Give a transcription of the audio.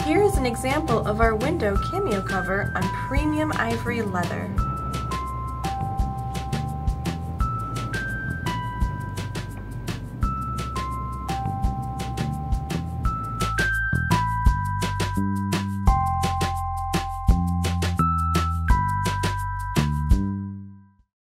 Here is an example of our window cameo cover on premium ivory leather.